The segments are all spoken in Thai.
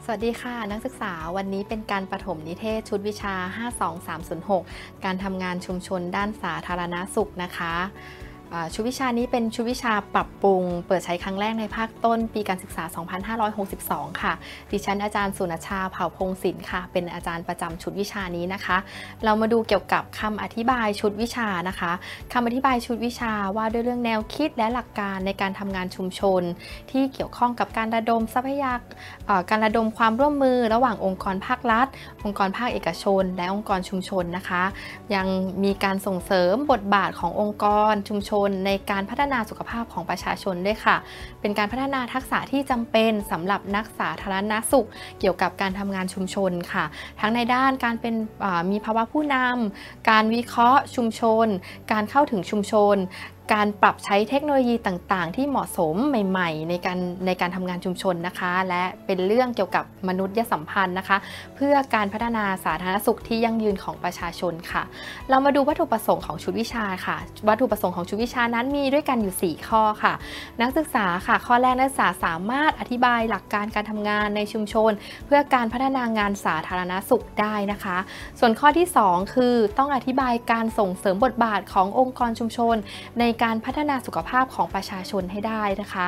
วัสดีค่ะนักศึกษาวันนี้เป็นการประถมนิเทศชุดวิชา 52306 การทำงานชุมชนด้านสาธารณสุขนะคะชุดวิชานี้เป็นชุดวิชาปรับปรุงเปิดใช้ครั้งแรกในภาคต้นปีการศึกษา 2562 ค่ะดิฉันอาจารย์สุนชาเผ่าพงศิลป์ค่ะเป็นอาจารย์ประจำชุดวิชานี้นะคะเรามาดูเกี่ยวกับคำอธิบายชุดวิชานะคะคำอธิบายชุดวิชาว่าด้วยเรื่องแนวคิดและหลักการในการทำงานชุมชนที่เกี่ยวข้องกับการระดมทรัพยากรการระดมความร่วมมือระหว่างองค์กรภาครัฐองค์กรภาคเอกชนและองค์กรชุมชนนะคะยังมีการส่งเสริมบทบาทขององค์กรชุมชนในการพัฒนาสุขภาพของประชาชนด้วยค่ะเป็นการพัฒนาทักษะที่จำเป็นสำหรับนักสาธารณสุขเกี่ยวกับการทำงานชุมชนค่ะทั้งในด้านการเป็นมีภาวะผู้นำการวิเคราะห์ชุมชนการเข้าถึงชุมชนการปรับใช้เทคโนโลยีต่างๆที่เหมาะสมใหม่ๆในการทำงานชุมชนนะคะและเป็นเรื่องเกี่ยวกับมนุษยสัมพันธ์นะคะเพื่อการพัฒนาสาธารณสุขที่ยั่งยืนของประชาชนค่ะเรามาดูวัตถุประสงค์ของชุดวิชาค่ะวัตถุประสงค์ของชุดวิชานั้นมีด้วยกันอยู่4ข้อค่ะนักศึกษาค่ะข้อแรกนักศึกษาสามารถอธิบายหลักการการทำงานในชุมชนเพื่อการพัฒนางานสาธารณสุขได้นะคะส่วนข้อที่2คือต้องอธิบายการส่งเสริมบทบาทขององค์กรชุมชนในการพัฒนาสุขภาพของประชาชนให้ได้นะคะ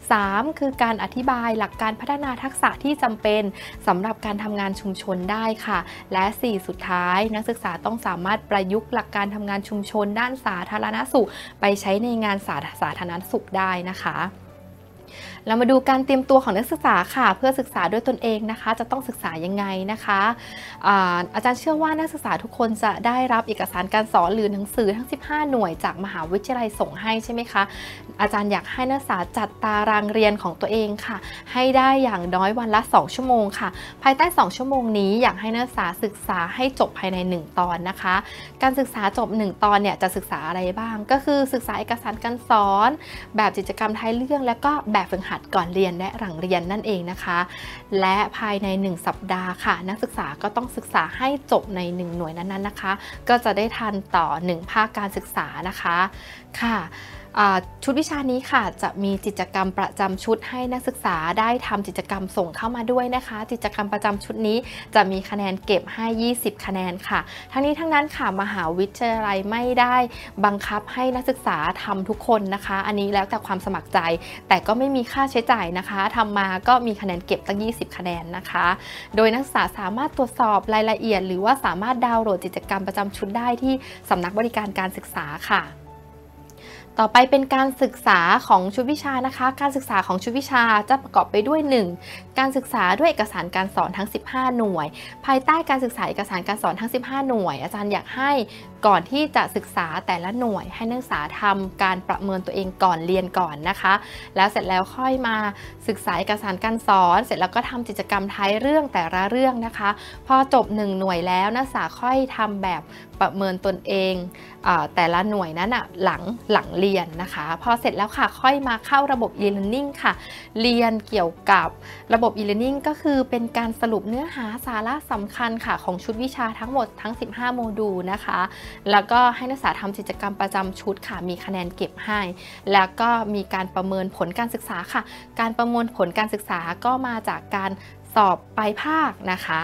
3คือการอธิบายหลักการพัฒนาทักษะที่จำเป็นสำหรับการทำงานชุมชนได้ค่ะและ4สุดท้ายนักศึกษาต้องสามารถประยุกต์หลักการทำงานชุมชนด้านสาธารณสุขไปใช้ในงานสาธารณสุขได้นะคะเรามาดูการเตรียมตัวของนักศึกษาค่ะเพื่อศึกษาด้วยตนเองนะคะจะต้องศึกษายังไงนะคะอาจารย์เชื่อว่านักศึกษาทุกคนจะได้รับเอกสารการสอนหรือหนังสือทั้ง15หน่วยจากมหาวิทยาลัยส่งให้ใช่ไหมคะอาจารย์อยากให้นักศึกษาจัดตารางเรียนของตัวเองค่ะให้ได้อย่างน้อยวันละ2ชั่วโมงค่ะภายใต้2ชั่วโมงนี้อยากให้นักศึกษาศึกษาให้จบภายใน1ตอนนะคะการศึกษาจบ1ตอนเนี่ยจะศึกษาอะไรบ้างก็คือศึกษาเอกสารการสอนแบบกิจกรรมท้ายเรื่องและก็แบบฝึกหัดก่อนเรียนและหลังเรียนนั่นเองนะคะและภายใน1สัปดาห์ค่ะนักศึกษาก็ต้องศึกษาให้จบใน1หน่วยนั้นๆนะคะก็จะได้ทันต่อ1ภาคการศึกษานะคะค่ะชุดวิชานี้ค่ะจะมีกิจกรรมประจำชุดให้นักศึกษาได้ทำกิจกรรมส่งเข้ามาด้วยนะคะกิจกรรมประจำชุดนี้จะมีคะแนนเก็บให้20คะแนนค่ะทั้งนี้ทั้งนั้นค่ะมหาวิทยาลัยไม่ได้บังคับให้นักศึกษาทำทุกคนนะคะอันนี้แล้วแต่ความสมัครใจแต่ก็ไม่มีค่าใช้จ่ายนะคะทำมาก็มีคะแนนเก็บตั้ง20คะแนนนะคะโดยนักศึกษาสามารถตรวจสอบรายละเอียดหรือว่าสามารถดาวน์โหลดกิจกรรมประจำชุดได้ที่สำนักบริการการศึกษาค่ะต่อไปเป็นการศึกษาของชุดวิชานะคะการศึกษาของชุดวิชาจะประกอบไปด้วย 1. การศึกษาด้วยเอกสารการสอนทั้ง15หน่วยภายใต้การศึกษาเอกสารการสอนทั้ง15หน่วยอาจารย์อยากให้ก่อนที่จะศึกษาแต่ละหน่วยให้นักศึกษาทำการประเมินตัวเองก่อนเรียนก่อนนะคะแล้วเสร็จแล้วค่อยมาศึกษาเอกสารการสอนเสร็จแล้วก็ทำกิจกรรมท้ายเรื่องแต่ละเรื่องนะคะพอจบ1หน่วยแล้วนักศึกษาค่อยทำแบบประเมินตนเองแต่ละหน่วยนั้นหลังเรียนนะคะพอเสร็จแล้วค่ะค่อยมาเข้าระบบ e-learning ค่ะเรียนเกี่ยวกับระบบ e-learning ก็คือเป็นการสรุปเนื้อหาสาระสำคัญค่ะของชุดวิชาทั้งหมดทั้ง15โมดูลนะคะแล้วก็ให้นักศึกษาทำกิจกรรมประจำชุดค่ะมีคะแนนเก็บให้แล้วก็มีการประเมินผลการศึกษาค่ะการประมวลผลการศึกษาก็มาจากการสอบปลายภาคนะคะ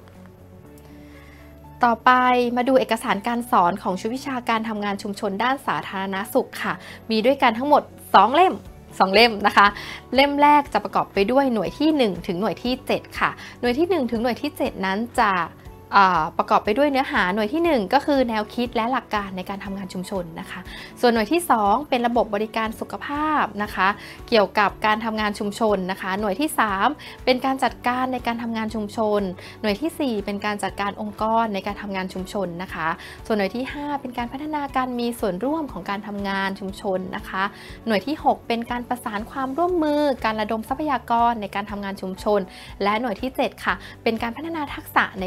ต่อไปมาดูเอกสารการสอนของชุดวิชาการทำงานชุมชนด้านสาธารณสุขค่ะมีด้วยกันทั้งหมด2เล่มนะคะเล่มแรกจะประกอบไปด้วยหน่วยที่1ถึงหน่วยที่7ค่ะหน่วยที่1ถึงหน่วยที่7นั้นจะประกอบไปด้วยเนื้อหาหน่วยที่1ก็คือแนวคิดและหลักการในการทำงานชุมชนนะคะส่วนหน่วยที่2เป็นระบบบริการสุขภาพนะคะเกี่ยวกับการทำงานชุมชนนะคะหน่วยที่3เป็นการจัดการในการทำงานชุมชนหน่วยที่4เป็นการจัดการองค์กรในการทำงานชุมชนนะคะส่วนหน่วยที่5เป็นการพัฒนาการมีส่วนร่วมของการทำงานชุมชนนะคะหน่วยที่6เป็นการประสานความร่วมมือการระดมทรัพยากรในการทำงานชุมชนและหน่วยที่7ค่ะเป็นการพัฒนาทักษะในการทำงาน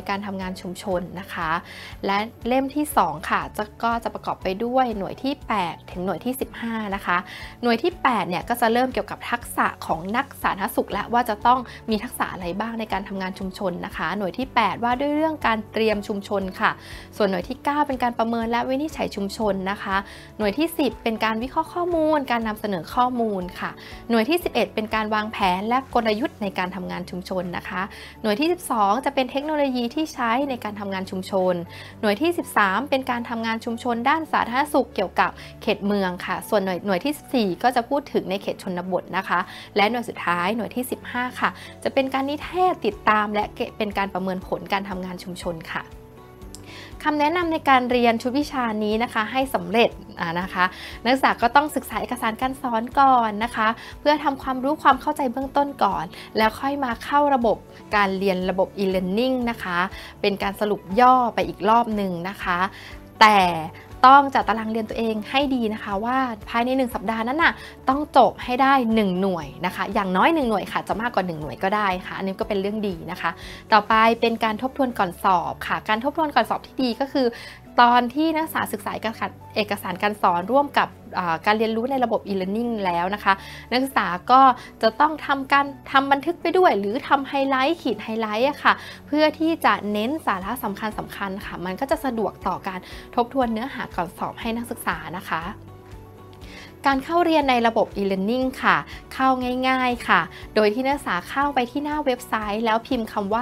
านชุมชนนะคะและเล่มที่2ค่ะก็จะประกอบไปด้วยหน่วยที่8ถึงหน่วยที่15นะคะหน่วยที่8เนี่ยก็จะเริ่มเกี่ยวกับทักษะของนักสาธารณสุขและว่าจะต้องมีทักษะอะไรบ้างในการทำงานชุมชนนะคะหน่วยที่8ว่าด้วยเรื่องการเตรียมชุมชนค่ะส่วนหน่วยที่9เป็นการประเมินและวินิจฉัยชุมชนนะคะหน่วยที่10เป็นการวิเคราะห์ข้อมูลการนำเสนอข้อมูลค่ะหน่วยที่11เป็นการวางแผนและกลยุทธ์ในการทำงานชุมชนนะคะหน่วยที่12จะเป็นเทคโนโลยีที่ใช้ในการทำงานชุมชนหน่วยที่13เป็นการทำงานชุมชนด้านสาธารณสุขเกี่ยวกับเขตเมืองค่ะส่วนหน่วยที่14ก็จะพูดถึงในเขตชนบทนะคะและหน่วยสุดท้ายหน่วยที่15ค่ะจะเป็นการนิเทศติดตามและเป็นการประเมินผลการทำงานชุมชนค่ะคำแนะนำในการเรียนชุดวิชานี้นะคะให้สำเร็จนะคะนักศึกษาก็ต้องศึกษาเอกสารการสอนก่อนนะคะเพื่อทำความรู้ความเข้าใจเบื้องต้นก่อนแล้วค่อยมาเข้าระบบการเรียนระบบ e-learning นะคะเป็นการสรุปย่อไปอีกรอบหนึ่งนะคะแต่ต้องจัดตารางเรียนตัวเองให้ดีนะคะว่าภายใน1สัปดาห์นั้นน่ะต้องจบให้ได้1หน่วยนะคะอย่างน้อย1หน่วยค่ะจะมากกว่า1หน่วยก็ได้ค่ะอันนี้ก็เป็นเรื่องดีนะคะต่อไปเป็นการทบทวนก่อนสอบค่ะการทบทวนก่อนสอบที่ดีก็คือตอนที่นักศึกษาศึกษาเอกสารการสอนร่วมกับการเรียนรู้ในระบบ e-learning แล้วนะคะนักศึกษาก็จะต้องทำบันทึกไปด้วยหรือทำไฮไลท์ขีดไฮไลท์ค่ะเพื่อที่จะเน้นสาระสำคัญค่ะมันก็จะสะดวกต่อการทบทวนเนื้อหาก่อนสอบให้นักศึกษานะคะการเข้าเรียนในระบบ e-learning ค่ะเข้าง่ายๆค่ะโดยที่นักศึกษาเข้าไปที่หน้าเว็บไซต์แล้วพิมพ์คำว่า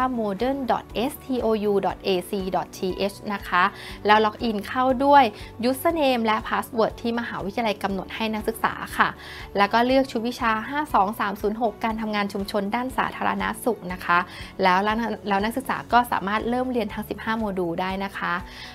modern.stou.ac.th นะคะแล้วล็อกอินเข้าด้วย username และ password ที่มหาวิทยาลัยกำหนดให้นักศึกษาค่ะแล้วก็เลือกชุดวิชา 52306 การทำงานชุมชนด้านสาธารณสุขนะคะแล้วนักศึกษาก็สามารถเริ่มเรียนทั้ง15โมดูลได้นะคะ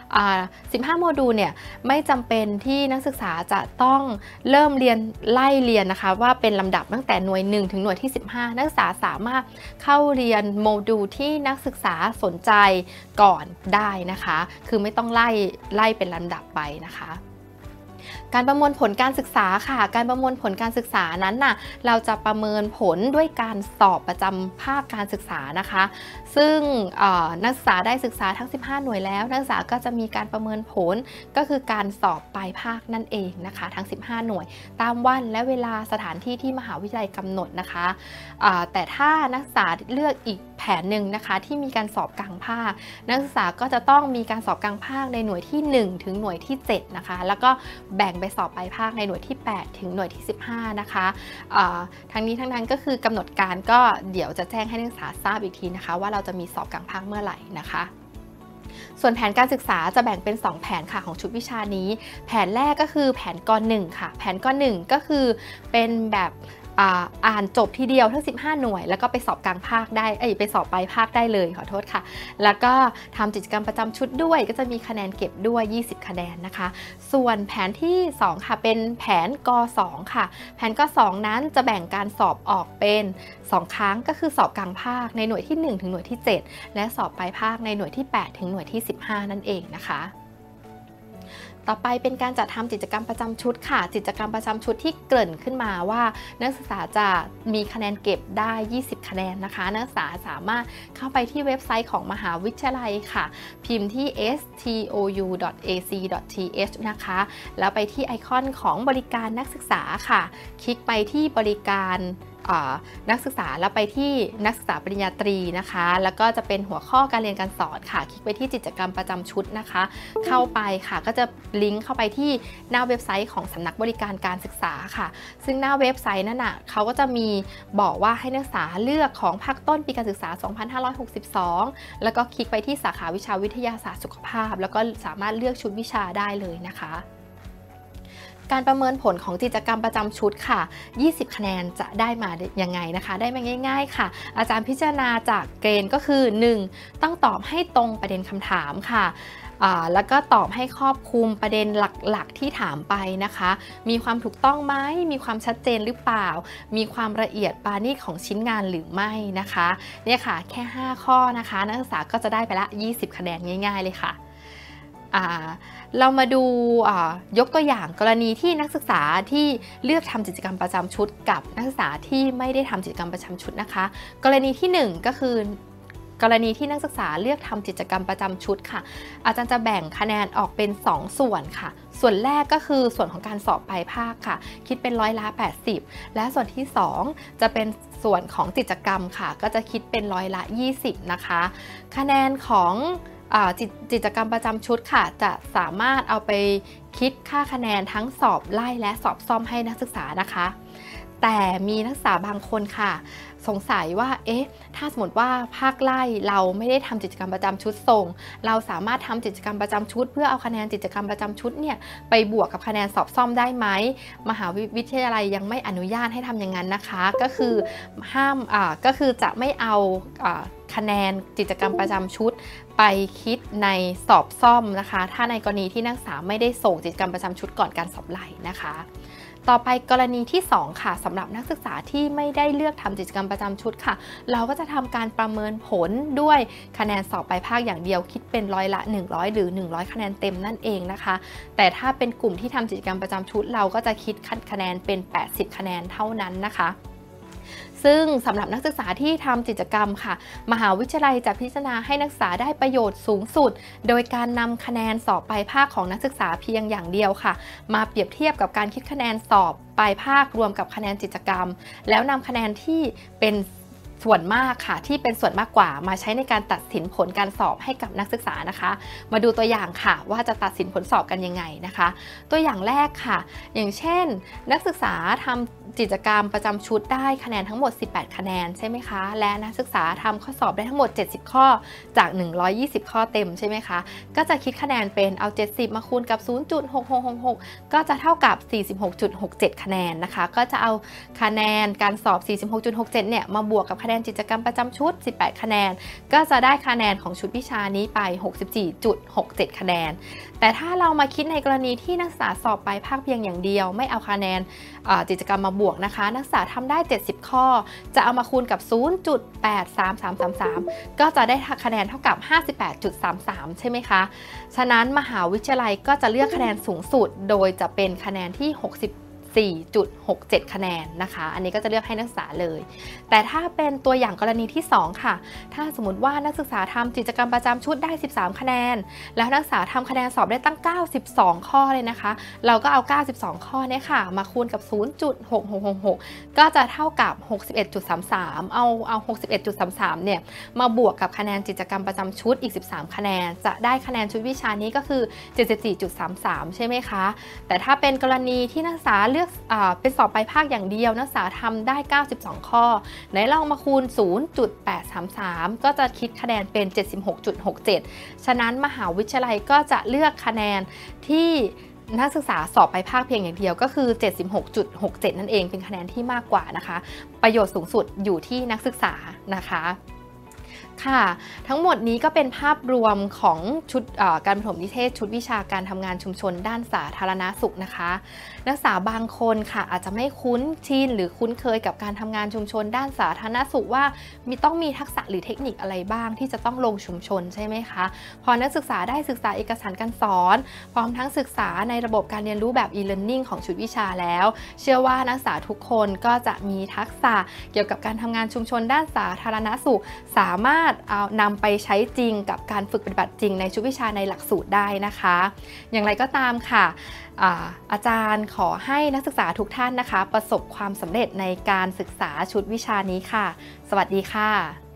15โมดูลเนี่ยไม่จำเป็นที่นักศึกษาจะต้องเริ่มเรียนไล่เรียนนะคะว่าเป็นลำดับตั้งแต่หน่วย1ถึงหน่วยที่15นักศึกษาสามารถเข้าเรียนโมดูลที่นักศึกษาสนใจก่อนได้นะคะคือไม่ต้องไล่เป็นลำดับไปนะคะการประมวลผลการศึกษาค่ะการประมวลผลการศึกษานั้นน่ะเราจะประเมินผลด้วยการสอบประจำภาคการศึกษานะคะซึ่งนักศึกษาได้ศึกษาทั้ง15หน่วยแล้วนักศึกษาก็จะมีการประเมินผลก็คือการสอบปลายภาคนั่นเองนะคะทั้ง15หน่วยตามวันและเวลาสถานที่ที่มหาวิทยาลัยกำหนดนะคะแต่ถ้านักศึกษาเลือกอีกแผนหนึ่งนะคะที่มีการสอบกลางภาคนักศึกษาก็จะต้องมีการสอบกลางภาคในหน่วยที่1ถึงหน่วยที่7นะคะแล้วก็แบ่งไปสอบปลายภาคในหน่วยที่8ถึงหน่วยที่15นะคะทั้งนี้ทั้งนั้นก็คือกำหนดการก็เดี๋ยวจะแจ้งให้นักศึกษาทราบอีกทีนะคะว่าเราจะมีสอบกลางภาคเมื่อไหร่นะคะส่วนแผนการศึกษาจะแบ่งเป็น2แผนค่ะของชุดวิชานี้แผนแรกก็คือแผนก.1ค่ะแผนก.1ก็คือเป็นแบบอ่านจบทีเดียวทั้ง15หน่วยแล้วก็ไปสอบกลางภาคได้ไปสอบปลายภาคได้เลยขอโทษค่ะแล้วก็ทำกิจกรรมประจำชุดด้วยก็จะมีคะแนนเก็บด้วย20คะแนนนะคะส่วนแผนที่2ค่ะเป็นแผนก.2ค่ะแผนก.2นั้นจะแบ่งการสอบออกเป็น2ครั้งก็คือสอบกลางภาคในหน่วยที่1ถึงหน่วยที่7และสอบปลายภาคในหน่วยที่8ถึงหน่วยที่15นั่นเองนะคะต่อไปเป็นการจัดทำกิจกรรมประจำชุดค่ะกิจกรรมประจำชุดที่เกริ่นขึ้นมาว่านักศึกษาจะมีคะแนนเก็บได้20คะแนนนะคะนักศึกษาสามารถเข้าไปที่เว็บไซต์ของมหาวิทยาลัยค่ะพิมพ์ที่ stou.ac.th นะคะแล้วไปที่ไอคอนของบริการนักศึกษาค่ะคลิกไปที่บริการนักศึกษาแล้วไปที่นักศึกษาปริญญาตรีนะคะแล้วก็จะเป็นหัวข้อการเรียนการสอนค่ะคลิกไปที่กิจกรรมประจำชุดนะคะเข้าไปค่ะก็จะลิงก์เข้าไปที่หน้าเว็บไซต์ของสำนักบริการการศึกษาค่ะซึ่งหน้าเว็บไซต์นั่นน่ะเขาก็จะมีบอกว่าให้นักศึกษาเลือกของภาคต้นปีการศึกษา2562แล้วก็คลิกไปที่สาขาวิชาวิทยาศาสตร์สุขภาพแล้วก็สามารถเลือกชุดวิชาได้เลยนะคะการประเมินผลของกิจกรรมประจำชุดค่ะ20คะแนนจะได้มายังไงนะคะได้มาง่ายๆค่ะอาจารย์พิจารณาจากเกณฑ์ก็คือ 1. ต้องตอบให้ตรงประเด็นคำถามค่ะแล้วก็ตอบให้ครอบคลุมประเด็นหลักๆที่ถามไปนะคะมีความถูกต้องไหมมีความชัดเจนหรือเปล่ามีความละเอียดปราณีตของชิ้นงานหรือไม่นะคะเนี่ยค่ะแค่5ข้อนะคะนักศึกษาก็จะได้ไปละ20คะแนนง่ายๆเลยค่ะเรามาดูยกตัวอย่างกรณีที่นักศึกษาที่เลือกทำกิจกรรมประจำชุดกับนักศึกษาที่ไม่ได้ทำกิจกรรมประจำชุดนะคะกรณีที่1ก็คือกรณีที่นักศึกษาเลือกทำกิจกรรมประจำชุดค่ะอาจารย์จะแบ่งคะแนนออกเป็น2ส่วนค่ะส่วนแรกก็คือส่วนของการสอบปลายภาคค่ะคิดเป็น80%และส่วนที่2จะเป็นส่วนของกิจกรรมค่ะก็จะคิดเป็น20%นะคะคะแนนของกิจกรรมประจำชุดค่ะจะสามารถเอาไปคิดค่าคะแนนทั้งสอบไล่และสอบซ่อมให้นักศึกษานะคะแต่มีนักศึกษาบางคนค่ะสงสัยว่าถ้าสมมติว่าภาคไล่เราไม่ได้ทำกิจกรรมประจำชุดส่งเราสามารถทำกิจกรรมประจำชุดเพื่อเอาคะแนนกิจกรรมประจำชุดเนี่ยไปบวกกับคะแนนสอบซ่อมได้ไหมมหาวิทยาลัยยังไม่อนุญาตให้ทำอย่างนั้นนะคะก็คือก็คือจะไม่เอาคะแนนกิจกรรมประจำชุดไปคิดในสอบซ่อมนะคะถ้าในกรณีที่นักศึกษาไม่ได้ส่งกิจกรรมประจำชุดก่อนการสอบไล่นะคะต่อไปกรณีที่2ค่ะสำหรับนักศึกษาที่ไม่ได้เลือกทำกิจกรรมประจำชุดค่ะเราก็จะทำการประเมินผลด้วยคะแนนสอบปลายภาคอย่างเดียวคิดเป็น100 หรือ100คะแนนเต็มนั่นเองนะคะแต่ถ้าเป็นกลุ่มที่ทำกิจกรรมประจำชุดเราก็จะคิดคะแนนเป็น80คะแนนเท่านั้นนะคะซึ่งสำหรับนักศึกษาที่ทำกิจกรรมค่ะมหาวิทยาลัยจะพิจารณาให้นักศึกษาได้ประโยชน์สูงสุดโดยการนำคะแนนสอบปลายภาคของนักศึกษาเพียงอย่างเดียวค่ะมาเปรียบเทียบกับการคิดคะแนนสอบปลายภาครวมกับคะแนนกิจกรรมแล้วนำคะแนนที่เป็นส่วนมากค่ะที่เป็นส่วนมากกว่ามาใช้ในการตัดสินผลการสอบให้กับนักศึกษานะคะมาดูตัวอย่างค่ะว่าจะตัดสินผลสอบกันยังไงนะคะตัวอย่างแรกค่ะอย่างเช่นนักศึกษาทำกิจกรรมประจำชุดได้คะแนนทั้งหมด18คะแนนใช่ไหมคะและนักศึกษาทำข้อสอบได้ทั้งหมด70ข้อจาก120ข้อเต็มใช่ไหมคะก็จะคิดคะแนนเป็นเอา70มาคูณกับ 0.6666 ก็จะเท่ากับ 46.67 คะแนนนะคะก็จะเอาคะแนนการสอบ 46.67 เนี่ยมาบวกกับคะแนนกิจกรรมประจำชุด18คะแนนก็จะได้คะแนนของชุดวิชานี้ไป 64.67 คะแนนแต่ถ้าเรามาคิดในกรณีที่นักศึกษาสอบปลายภาคเพียงอย่างเดียวไม่เอาคะแนนกิจกรรมมาบวกนะคะนักศึกษาทำได้70ข้อจะเอามาคูณกับ 0.83333 ก็จะได้คะแนนเท่ากับ 58.33 ใช่ไหมคะฉะนั้นมหาวิทยาลัยก็จะเลือกคะแนนสูงสุดโดยจะเป็นคะแนนที่4.67 คะแนนนะคะอันนี้ก็จะเลือกให้นักศึกษาเลยแต่ถ้าเป็นตัวอย่างกรณีที่2ค่ะถ้าสมมติว่านักศึกษาทำกิจกรรมประจำชุดได้13คะแนนแล้วนักศึกษาทำคะแนนสอบได้ตั้ง92ข้อเลยนะคะเราก็เอา92ข้อนี้ค่ะมาคูณกับ 0.6666 ก็จะเท่ากับ 61.33 เอา 61.33 เนี่ยมาบวกกับคะแนนกิจกรรมประจำชุดอีก13คะแนนจะได้คะแนนชุดวิชานี้ก็คือ 74.33 ใช่ไหมคะแต่ถ้าเป็นกรณีที่นักศึกษาเลือกเป็นสอบปลายภาคอย่างเดียวนักศึกษาทำได้92ข้อไหนลองมาคูณ 0.833 ก็จะคิดคะแนนเป็น 76.67 ฉะนั้นมหาวิทยาลัยก็จะเลือกคะแนนที่นักศึกษาสอบปลายภาคเพียงอย่างเดียวก็คือ 76.67 นั่นเองเป็นคะแนนที่มากกว่านะคะประโยชน์สูงสุดอยู่ที่นักศึกษานะคะค่ะทั้งหมดนี้ก็เป็นภาพรวมของชุดการประถมนิเทศชุดวิชาการทำงานชุมชนด้านสาธารณสุขนะคะนักศึกษาบางคนค่ะอาจจะไม่คุ้นชินหรือคุ้นเคยกับการทำงานชุมชนด้านสาธารณสุขว่าต้องมีทักษะหรือเทคนิคอะไรบ้างที่จะต้องลงชุมชนใช่ไหมคะพอนักศึกษาได้ศึกษาเอกสารการสอนพร้อมทั้งศึกษาในระบบการเรียนรู้แบบ e-learning ของชุดวิชาแล้วเชื่อว่านักศึกษาทุกคนก็จะมีทักษะเกี่ยวกับการทำงานชุมชนด้านสาธารณสุขสามารถเอานำไปใช้จริงกับการฝึกปฏิบัติจริงในชุดวิชาในหลักสูตรได้นะคะอย่างไรก็ตามค่ะอาจารย์ขอให้นักศึกษาทุกท่านนะคะประสบความสำเร็จในการศึกษาชุดวิชานี้ค่ะสวัสดีค่ะ